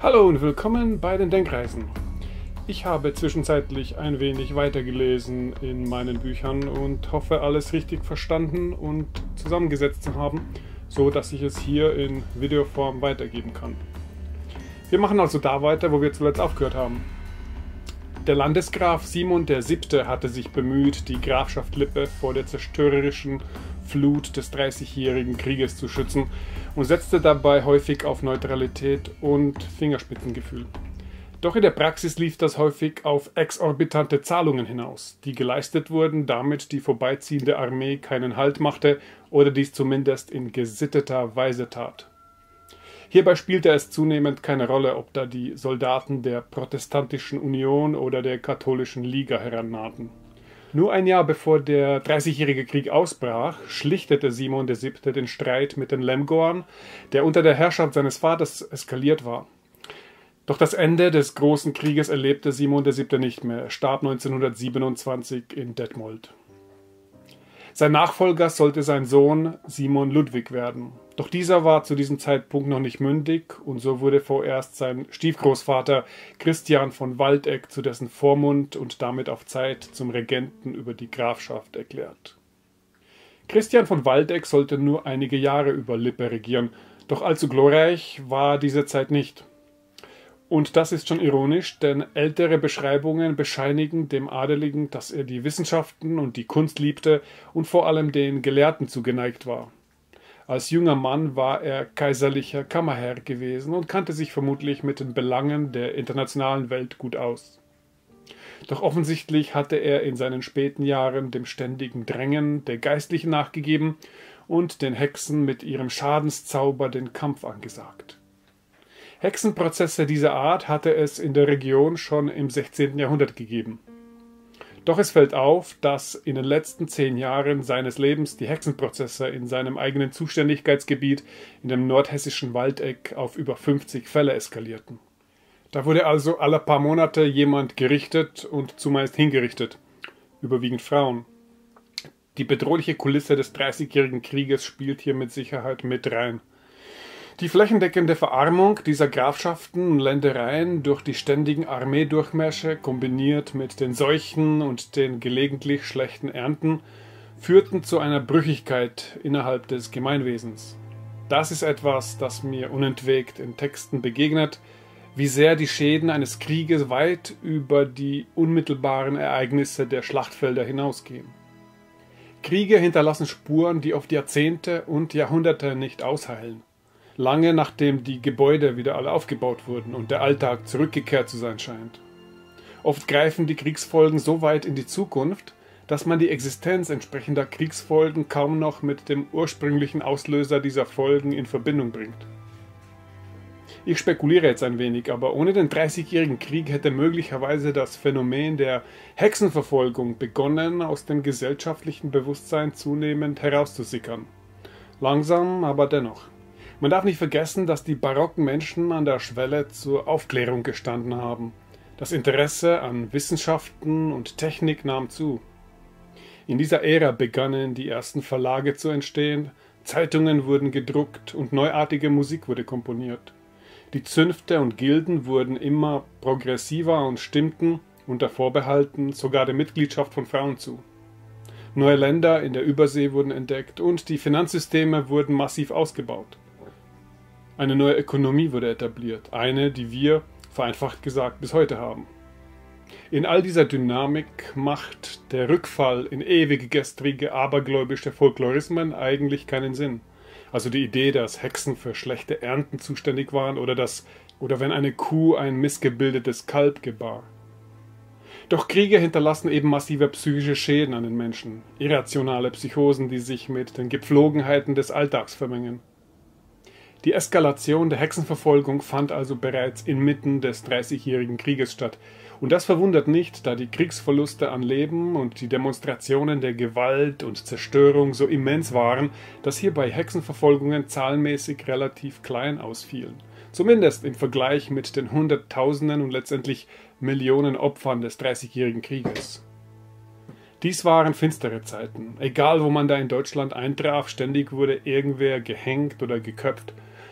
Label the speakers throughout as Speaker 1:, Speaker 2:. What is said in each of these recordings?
Speaker 1: Hallo und willkommen bei den Denkreisen. Ich habe zwischenzeitlich ein wenig weitergelesen in meinen Büchern und hoffe, alles richtig verstanden und zusammengesetzt zu haben, so dass ich es hier in Videoform weitergeben kann. Wir machen also da weiter, wo wir zuletzt aufgehört haben. Der Landesgraf Simon VII. Hatte sich bemüht, die Grafschaft Lippe vor der zerstörerischen Flut des Dreißigjährigen Krieges zu schützen und setzte dabei häufig auf Neutralität und Fingerspitzengefühl. Doch in der Praxis lief das häufig auf exorbitante Zahlungen hinaus, die geleistet wurden, damit die vorbeiziehende Armee keinen Halt machte oder dies zumindest in gesitteter Weise tat. Hierbei spielte es zunehmend keine Rolle, ob da die Soldaten der Protestantischen Union oder der Katholischen Liga herannahten. Nur ein Jahr bevor der Dreißigjährige Krieg ausbrach, schlichtete Simon VII. Den Streit mit den Lemgoern, der unter der Herrschaft seines Vaters eskaliert war. Doch das Ende des Großen Krieges erlebte Simon VII. Nicht mehr. Er starb 1927 in Detmold. Sein Nachfolger sollte sein Sohn Simon Ludwig werden. Doch dieser war zu diesem Zeitpunkt noch nicht mündig und so wurde vorerst sein Stiefgroßvater Christian von Waldeck zu dessen Vormund und damit auf Zeit zum Regenten über die Grafschaft erklärt. Christian von Waldeck sollte nur einige Jahre über Lippe regieren, doch allzu glorreich war diese Zeit nicht. Und das ist schon ironisch, denn ältere Beschreibungen bescheinigen dem Adeligen, dass er die Wissenschaften und die Kunst liebte und vor allem den Gelehrten zugeneigt war. Als junger Mann war er kaiserlicher Kammerherr gewesen und kannte sich vermutlich mit den Belangen der internationalen Welt gut aus. Doch offensichtlich hatte er in seinen späten Jahren dem ständigen Drängen der Geistlichen nachgegeben und den Hexen mit ihrem Schadenszauber den Kampf angesagt. Hexenprozesse dieser Art hatte es in der Region schon im 16. Jahrhundert gegeben. Doch es fällt auf, dass in den letzten 10 Jahren seines Lebens die Hexenprozesse in seinem eigenen Zuständigkeitsgebiet in dem nordhessischen Waldeck auf über 50 Fälle eskalierten. Da wurde also alle paar Monate jemand gerichtet und zumeist hingerichtet, überwiegend Frauen. Die bedrohliche Kulisse des Dreißigjährigen Krieges spielt hier mit Sicherheit mit rein. Die flächendeckende Verarmung dieser Grafschaften und Ländereien durch die ständigen Armeedurchmärsche kombiniert mit den Seuchen und den gelegentlich schlechten Ernten führten zu einer Brüchigkeit innerhalb des Gemeinwesens. Das ist etwas, das mir unentwegt in Texten begegnet, wie sehr die Schäden eines Krieges weit über die unmittelbaren Ereignisse der Schlachtfelder hinausgehen. Kriege hinterlassen Spuren, die oft Jahrzehnte und Jahrhunderte nicht ausheilen. Lange nachdem die Gebäude wieder alle aufgebaut wurden und der Alltag zurückgekehrt zu sein scheint. Oft greifen die Kriegsfolgen so weit in die Zukunft, dass man die Existenz entsprechender Kriegsfolgen kaum noch mit dem ursprünglichen Auslöser dieser Folgen in Verbindung bringt. Ich spekuliere jetzt ein wenig, aber ohne den Dreißigjährigen Krieg hätte möglicherweise das Phänomen der Hexenverfolgung begonnen, aus dem gesellschaftlichen Bewusstsein zunehmend herauszusickern. Langsam, aber dennoch. Man darf nicht vergessen, dass die barocken Menschen an der Schwelle zur Aufklärung gestanden haben. Das Interesse an Wissenschaften und Technik nahm zu. In dieser Ära begannen die ersten Verlage zu entstehen, Zeitungen wurden gedruckt und neuartige Musik wurde komponiert. Die Zünfte und Gilden wurden immer progressiver und stimmten, unter Vorbehalten, sogar der Mitgliedschaft von Frauen zu. Neue Länder in der Übersee wurden entdeckt und die Finanzsysteme wurden massiv ausgebaut. Eine neue Ökonomie wurde etabliert, eine, die wir, vereinfacht gesagt, bis heute haben. In all dieser Dynamik macht der Rückfall in ewig gestrige, abergläubische Folklorismen eigentlich keinen Sinn. Also die Idee, dass Hexen für schlechte Ernten zuständig waren oder wenn eine Kuh ein missgebildetes Kalb gebar. Doch Kriege hinterlassen eben massive psychische Schäden an den Menschen, irrationale Psychosen, die sich mit den Gepflogenheiten des Alltags vermengen. Die Eskalation der Hexenverfolgung fand also bereits inmitten des Dreißigjährigen Krieges statt. Und das verwundert nicht, da die Kriegsverluste an Leben und die Demonstrationen der Gewalt und Zerstörung so immens waren, dass hierbei Hexenverfolgungen zahlenmäßig relativ klein ausfielen. Zumindest im Vergleich mit den Hunderttausenden und letztendlich Millionen Opfern des Dreißigjährigen Krieges. Dies waren finstere Zeiten. Egal, wo man da in Deutschland eintraf, ständig wurde irgendwer gehängt oder geköpft.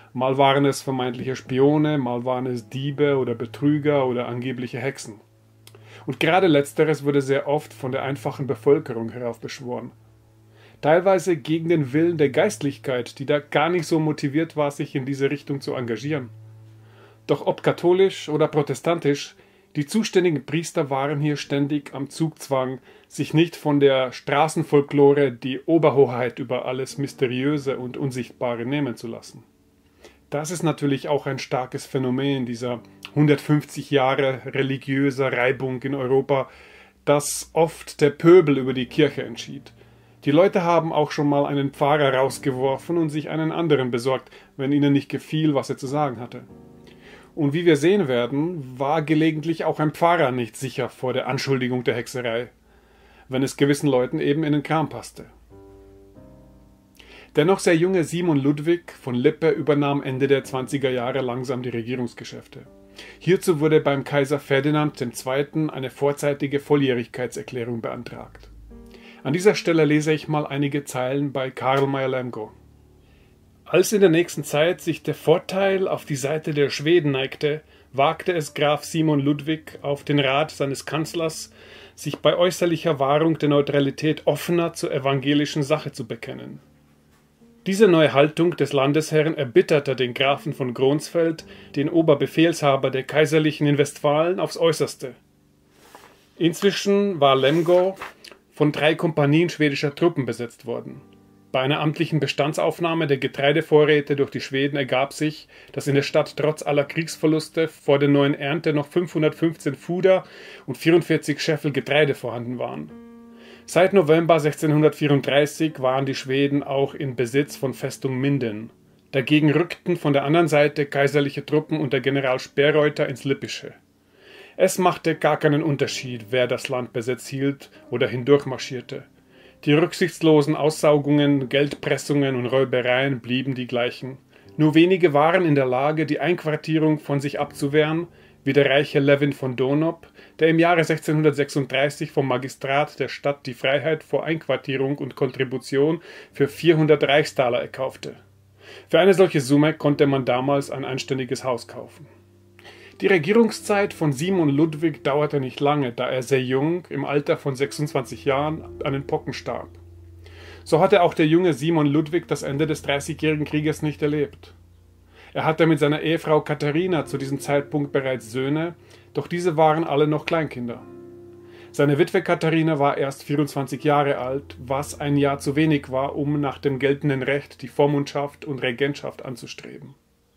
Speaker 1: Mal waren es vermeintliche Spione, mal waren es Diebe oder Betrüger oder angebliche Hexen. Und gerade letzteres wurde sehr oft von der einfachen Bevölkerung heraufbeschworen. Teilweise gegen den Willen der Geistlichkeit, die da gar nicht so motiviert war, sich in diese Richtung zu engagieren. Doch ob katholisch oder protestantisch, die zuständigen Priester waren hier ständig am Zugzwang, sich nicht von der Straßenfolklore die Oberhoheit über alles Mysteriöse und Unsichtbare nehmen zu lassen. Das ist natürlich auch ein starkes Phänomen dieser 150 Jahre religiöser Reibung in Europa, dass oft der Pöbel über die Kirche entschied. Die Leute haben auch schon mal einen Pfarrer rausgeworfen und sich einen anderen besorgt, wenn ihnen nicht gefiel, was er zu sagen hatte. Und wie wir sehen werden, war gelegentlich auch ein Pfarrer nicht sicher vor der Anschuldigung der Hexerei, wenn es gewissen Leuten eben in den Kram passte. Der noch sehr junge Simon Ludwig von Lippe übernahm Ende der 20er Jahre langsam die Regierungsgeschäfte. Hierzu wurde beim Kaiser Ferdinand II. Eine vorzeitige Volljährigkeitserklärung beantragt. An dieser Stelle lese ich mal einige Zeilen bei Karl Mayr-Lemgo. Als in der nächsten Zeit sich der Vorteil auf die Seite der Schweden neigte, wagte es Graf Simon Ludwig auf den Rat seines Kanzlers, sich bei äußerlicher Wahrung der Neutralität offener zur evangelischen Sache zu bekennen. Diese neue Haltung des Landesherrn erbitterte den Grafen von Gronsfeld, den Oberbefehlshaber der Kaiserlichen in Westfalen, aufs Äußerste. Inzwischen war Lemgo von 3 Kompanien schwedischer Truppen besetzt worden. Bei einer amtlichen Bestandsaufnahme der Getreidevorräte durch die Schweden ergab sich, dass in der Stadt trotz aller Kriegsverluste vor der neuen Ernte noch 515 Fuder und 44 Scheffel Getreide vorhanden waren. Seit November 1634 waren die Schweden auch in Besitz von Festung Minden. Dagegen rückten von der anderen Seite kaiserliche Truppen unter General Sperreuter ins Lippische. Es machte gar keinen Unterschied, wer das Land besetzt hielt oder hindurchmarschierte. Die rücksichtslosen Aussaugungen, Geldpressungen und Räubereien blieben die gleichen. Nur wenige waren in der Lage, die Einquartierung von sich abzuwehren, wie der reiche Levin von Donop, der im Jahre 1636 vom Magistrat der Stadt die Freiheit vor Einquartierung und Kontribution für 400 Reichstaler erkaufte. Für eine solche Summe konnte man damals ein anständiges Haus kaufen. Die Regierungszeit von Simon Ludwig dauerte nicht lange, da er sehr jung, im Alter von 26 Jahren, an den Pocken starb. So hatte auch der junge Simon Ludwig das Ende des Dreißigjährigen Krieges nicht erlebt. Er hatte mit seiner Ehefrau Katharina zu diesem Zeitpunkt bereits Söhne, doch diese waren alle noch Kleinkinder. Seine Witwe Katharina war erst 24 Jahre alt, was ein Jahr zu wenig war, um nach dem geltenden Recht die Vormundschaft und Regentschaft anzustreben.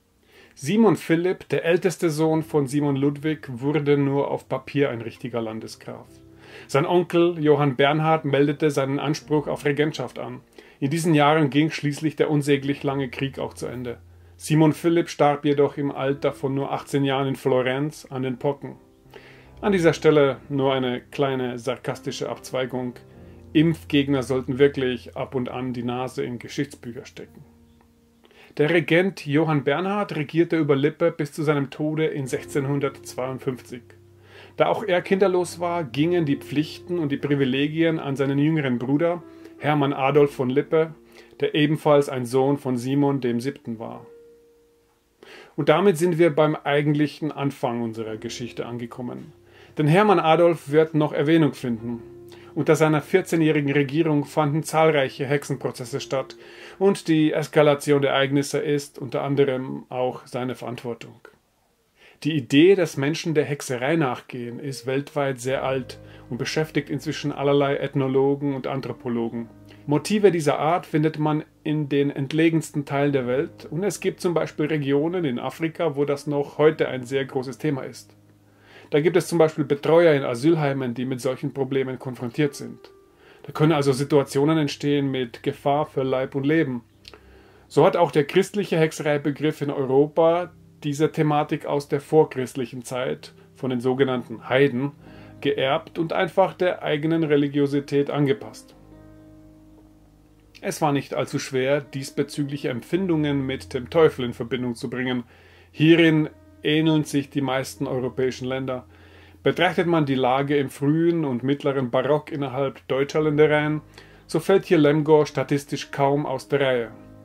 Speaker 1: Simon Philipp, der älteste Sohn von Simon Ludwig, wurde nur auf Papier ein richtiger Landesgraf. Sein Onkel Johann Bernhard meldete seinen Anspruch auf Regentschaft an. In diesen Jahren ging schließlich der unsäglich lange Krieg auch zu Ende. Simon Philipp starb jedoch im Alter von nur 18 Jahren in Florenz an den Pocken. An dieser Stelle nur eine kleine sarkastische Abzweigung. Impfgegner sollten wirklich ab und an die Nase in Geschichtsbücher stecken. Der Regent Johann Bernhard regierte über Lippe bis zu seinem Tode in 1652. Da auch er kinderlos war, gingen die Pflichten und die Privilegien an seinen jüngeren Bruder, Hermann Adolf von Lippe, der ebenfalls ein Sohn von Simon VII. War. Und damit sind wir beim eigentlichen Anfang unserer Geschichte angekommen. Denn Hermann Adolf wird noch Erwähnung finden. Unter seiner 14-jährigen Regierung fanden zahlreiche Hexenprozesse statt und die Eskalation der Ereignisse ist unter anderem auch seine Verantwortung. Die Idee, dass Menschen der Hexerei nachgehen, ist weltweit sehr alt und beschäftigt inzwischen allerlei Ethnologen und Anthropologen. Motive dieser Art findet man in den entlegensten Teilen der Welt und es gibt zum Beispiel Regionen in Afrika, wo das noch heute ein sehr großes Thema ist. Da gibt es zum Beispiel Betreuer in Asylheimen, die mit solchen Problemen konfrontiert sind. Da können also Situationen entstehen mit Gefahr für Leib und Leben. So hat auch der christliche Hexereibegriff in Europa diese Thematik aus der vorchristlichen Zeit von den sogenannten Heiden geerbt und einfach der eigenen Religiosität angepasst. Es war nicht allzu schwer, diesbezügliche Empfindungen mit dem Teufel in Verbindung zu bringen. Hierin ähneln sich die meisten europäischen Länder. Betrachtet man die Lage im frühen und mittleren Barock innerhalb deutscher Ländereien, so fällt hier Lemgo statistisch kaum aus der Reihe.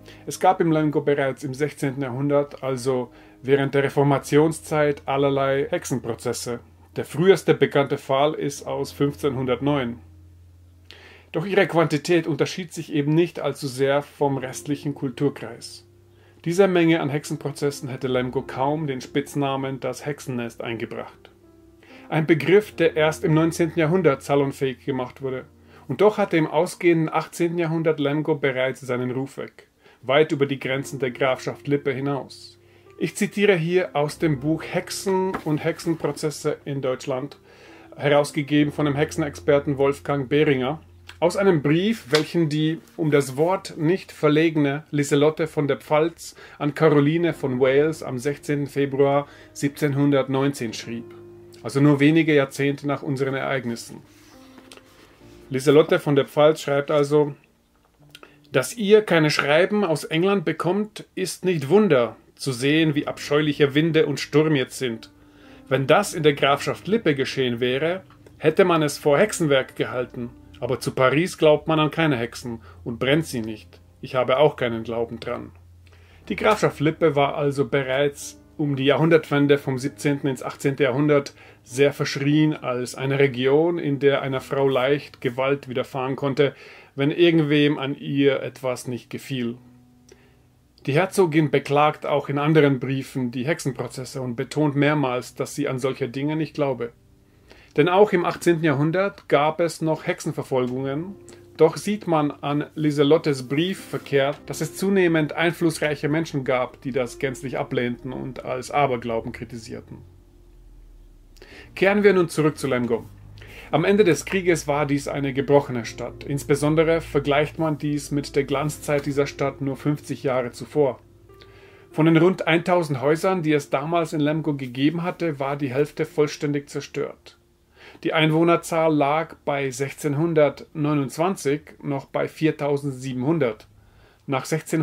Speaker 1: Es gab im Lemgo bereits im 16. Jahrhundert, also während der Reformationszeit, allerlei Hexenprozesse. Der früheste bekannte Fall ist aus 1509. Doch ihre Quantität unterschied sich eben nicht allzu sehr vom restlichen Kulturkreis. Dieser Menge an Hexenprozessen hätte Lemgo kaum den Spitznamen das Hexennest eingebracht. Ein Begriff, der erst im 19. Jahrhundert salonfähig gemacht wurde. Und doch hatte im ausgehenden 18. Jahrhundert Lemgo bereits seinen Ruf weg, weit über die Grenzen der Grafschaft Lippe hinaus. Ich zitiere hier aus dem Buch Hexen und Hexenprozesse in Deutschland, herausgegeben von dem Hexenexperten Wolfgang Behringer, aus einem Brief, welchen die um das Wort nicht verlegene Liselotte von der Pfalz an Caroline von Wales am 16. Februar 1719 schrieb, also nur wenige Jahrzehnte nach unseren Ereignissen. Liselotte von der Pfalz schreibt also: Dass ihr keine Schreiben aus England bekommt, ist nicht Wunder, zu sehen, wie abscheuliche Winde und Sturm jetzt sind. Wenn das in der Grafschaft Lippe geschehen wäre, hätte man es vor Hexenwerk gehalten. Aber zu Paris glaubt man an keine Hexen und brennt sie nicht. Ich habe auch keinen Glauben dran. Die Grafschaft Lippe war also bereits um die Jahrhundertwende vom 17. ins 18. Jahrhundert sehr verschrien als eine Region, in der einer Frau leicht Gewalt widerfahren konnte, wenn irgendwem an ihr etwas nicht gefiel. Die Herzogin beklagt auch in anderen Briefen die Hexenprozesse und betont mehrmals, dass sie an solche Dinge nicht glaube. Denn auch im 18. Jahrhundert gab es noch Hexenverfolgungen, doch sieht man an Liselottes Brief verkehrt, dass es zunehmend einflussreiche Menschen gab, die das gänzlich ablehnten und als Aberglauben kritisierten. Kehren wir nun zurück zu Lemgo. Am Ende des Krieges war dies eine gebrochene Stadt. Insbesondere vergleicht man dies mit der Glanzzeit dieser Stadt nur 50 Jahre zuvor. Von den rund 1000 Häusern, die es damals in Lemgo gegeben hatte, war die Hälfte vollständig zerstört. Die Einwohnerzahl lag bei 1629 noch bei 4700. Nach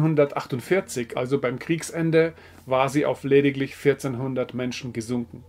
Speaker 1: 1648, also beim Kriegsende, war sie auf lediglich 1400 Menschen gesunken.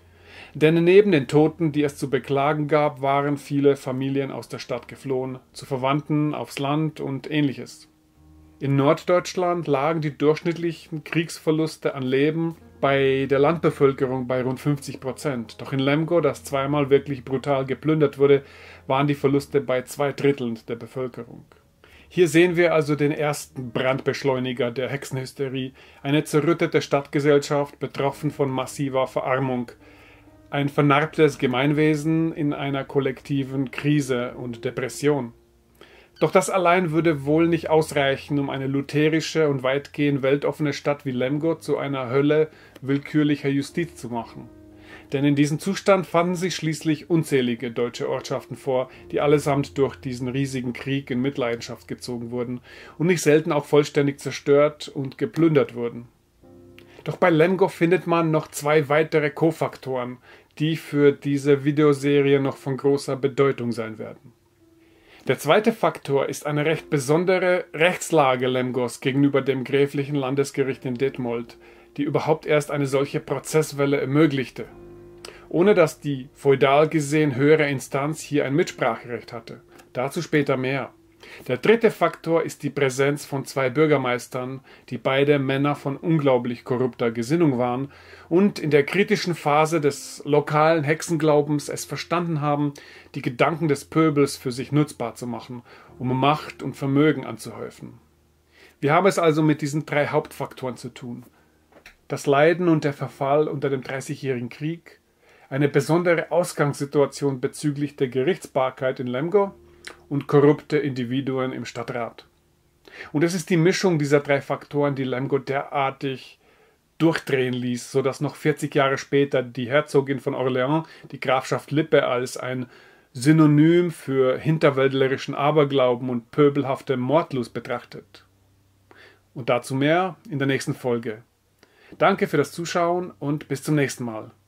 Speaker 1: Denn neben den Toten, die es zu beklagen gab, waren viele Familien aus der Stadt geflohen, zu Verwandten, aufs Land und ähnliches. In Norddeutschland lagen die durchschnittlichen Kriegsverluste an Leben bei der Landbevölkerung bei rund 50%. Doch in Lemgo, das zweimal wirklich brutal geplündert wurde, waren die Verluste bei 2/3 der Bevölkerung. Hier sehen wir also den ersten Brandbeschleuniger der Hexenhysterie, eine zerrüttete Stadtgesellschaft, betroffen von massiver Verarmung, ein vernarbtes Gemeinwesen in einer kollektiven Krise und Depression. Doch das allein würde wohl nicht ausreichen, um eine lutherische und weitgehend weltoffene Stadt wie Lemgo zu einer Hölle willkürlicher Justiz zu machen. Denn in diesem Zustand fanden sich schließlich unzählige deutsche Ortschaften vor, die allesamt durch diesen riesigen Krieg in Mitleidenschaft gezogen wurden und nicht selten auch vollständig zerstört und geplündert wurden. Doch bei Lemgo findet man noch zwei weitere Kofaktoren, die für diese Videoserie noch von großer Bedeutung sein werden. Der zweite Faktor ist eine recht besondere Rechtslage Lemgos gegenüber dem gräflichen Landesgericht in Detmold, die überhaupt erst eine solche Prozesswelle ermöglichte, ohne dass die feudal gesehen höhere Instanz hier ein Mitspracherecht hatte. Dazu später mehr. Der dritte Faktor ist die Präsenz von zwei Bürgermeistern, die beide Männer von unglaublich korrupter Gesinnung waren und in der kritischen Phase des lokalen Hexenglaubens es verstanden haben, die Gedanken des Pöbels für sich nutzbar zu machen, um Macht und Vermögen anzuhäufen. Wir haben es also mit diesen drei Hauptfaktoren zu tun. Das Leiden und der Verfall unter dem Dreißigjährigen Krieg, eine besondere Ausgangssituation bezüglich der Gerichtsbarkeit in Lemgo und korrupte Individuen im Stadtrat. Und es ist die Mischung dieser drei Faktoren, die Lemgo derartig durchdrehen ließ, sodass noch 40 Jahre später die Herzogin von Orléans die Grafschaft Lippe als ein Synonym für hinterwäldlerischen Aberglauben und pöbelhafte Mordlust betrachtet. Und dazu mehr in der nächsten Folge. Danke für das Zuschauen und bis zum nächsten Mal.